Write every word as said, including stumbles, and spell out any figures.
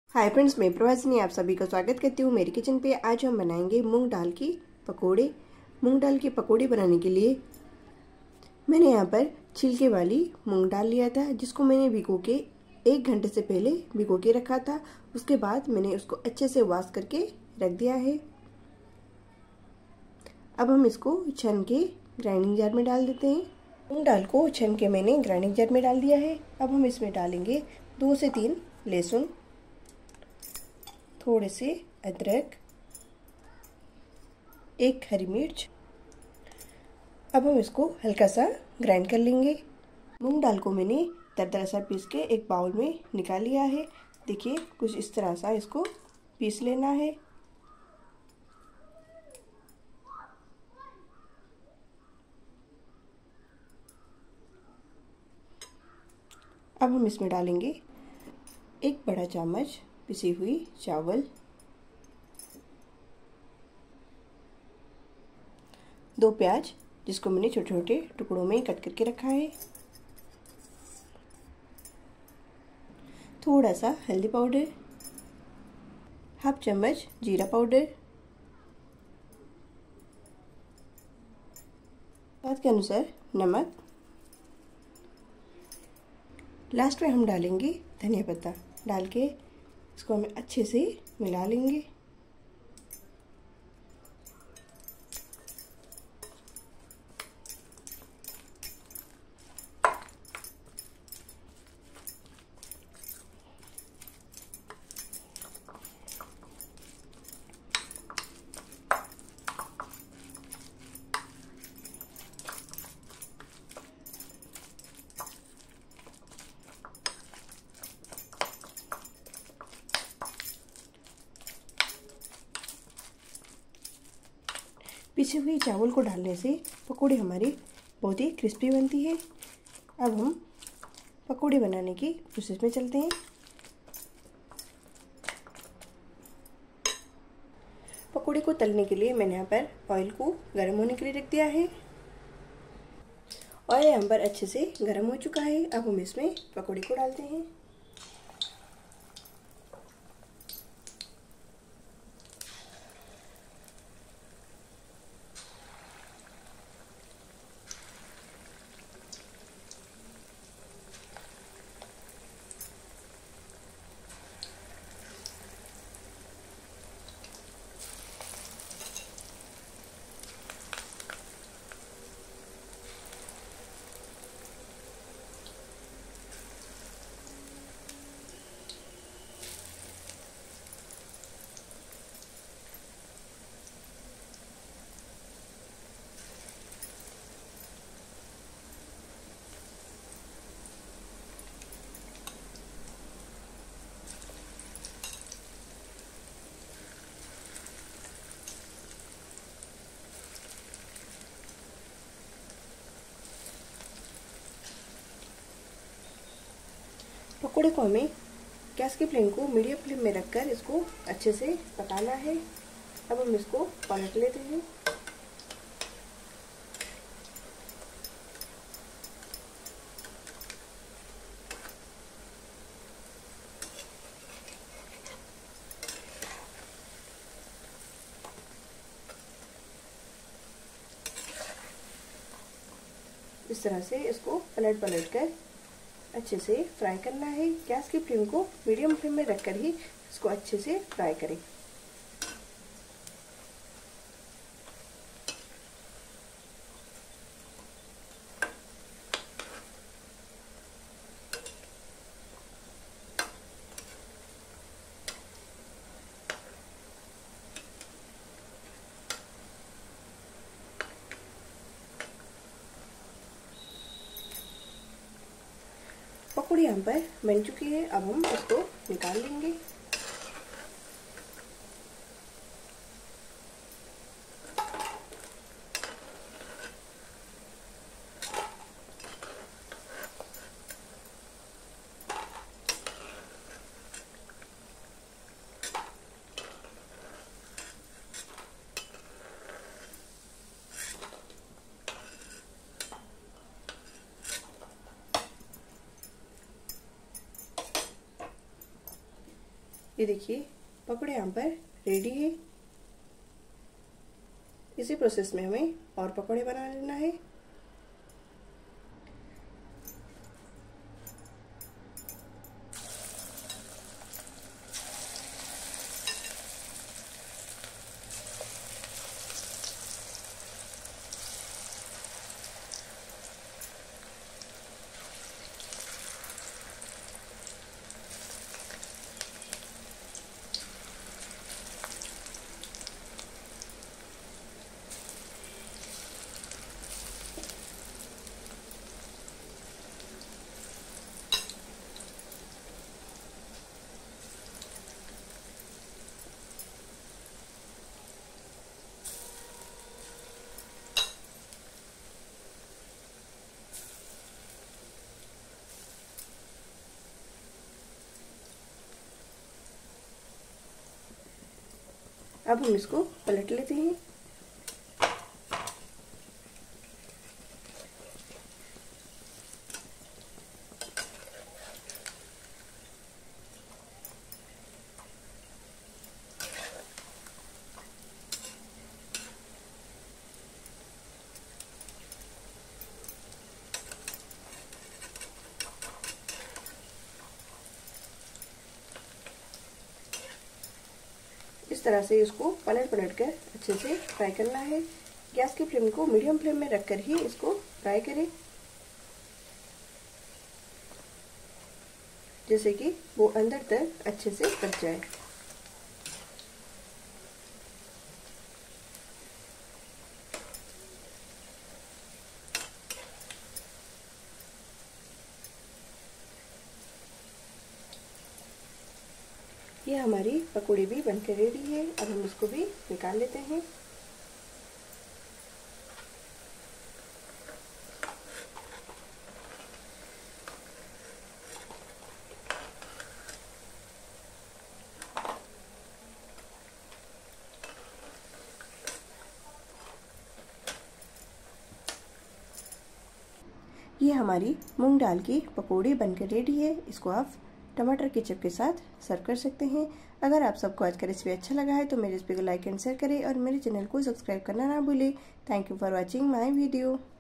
Hi friends, मैं प्रवासिनी आप सभी का स्वागत करती हूँ मेरे किचन पे। आज हम बनाएंगे मूंग दाल की पकोड़े। मूंग दाल की पकोड़े बनाने के लिए मैंने यहाँ पर छिलके वाली मूंग दाल लिया था, जिसको मैंने भिगो के एक घंटे से पहले भिगो के रखा था। उसके बाद मैंने उसको अच्छे से वॉश करके रख दिया है। अब हम इसको छन के ग्राइंडिंग जार में डाल देते हैं। मूंग दाल को छन के मैंने ग्राइंडिंग जार में डाल दिया है। अब हम इसमें डालेंगे दो से तीन लहसुन, थोड़े से अदरक, एक हरी मिर्च। अब हम इसको हल्का सा ग्राइंड कर लेंगे। मूंग दाल को मैंने दरदरा सा पीस के एक बाउल में निकाल लिया है। देखिए, कुछ इस तरह सा इसको पीस लेना है। अब हम इसमें डालेंगे एक बड़ा चम्मच पिसी हुई चावल, दो प्याज जिसको मैंने छोटे छोटे टुकड़ों में कट करके रखा है, थोड़ा सा हल्दी पाउडर, हाफ चम्मच जीरा पाउडर, स्वाद के अनुसार नमक। लास्ट में हम डालेंगे धनिया पत्ता। डाल के इसको हम अच्छे से मिला लेंगे। पिसी हुई चावल को डालने से पकोड़े हमारी बहुत ही क्रिस्पी बनती है। अब हम पकोड़े बनाने की प्रोसेस में चलते हैं। पकोड़े को तलने के लिए मैंने यहाँ पर ऑयल को गर्म होने के लिए रख दिया है। ऑयल यहाँ पर अच्छे से गर्म हो चुका है। अब हम इसमें पकोड़े को डालते हैं। पकोड़े को हमें गैस की फ्लेम को मीडियम फ्लेम में रखकर इसको अच्छे से पकाना है। अब हम इसको पलट लेते हैं। इस तरह से इसको पलट पलट कर अच्छे से फ्राई करना है। गैस की फ्लेम को मीडियम फ्लेम में रखकर ही इसको अच्छे से फ्राई करें। पकौड़ी यहाँ पर बन चुकी है। अब हम इसको निकाल लेंगे। ये देखिए पकौड़े यहाँ पर रेडी है। इसी प्रोसेस में हमें और पकौड़े बना लेना है। अब हम इसको पलट लेते हैं। इस तरह से इसको पलट पलट कर अच्छे से फ्राई करना है। गैस की फ्लेम को मीडियम फ्लेम में रखकर ही इसको फ्राई करें, जैसे कि वो अंदर तक अच्छे से पक जाए। ये हमारी पकौड़ी भी बनकर रेडी है। अब हम इसको भी निकाल लेते हैं। ये हमारी मूंग दाल की पकौड़ी बनकर रेडी है। इसको आप टमाटर केचप के साथ सर्व कर सकते हैं। अगर आप सबको आज का रेसिपी अच्छा लगा है तो मेरे रेसिपी को लाइक एंड शेयर करें और मेरे चैनल को सब्सक्राइब करना ना भूलें। Thank you for watching my video.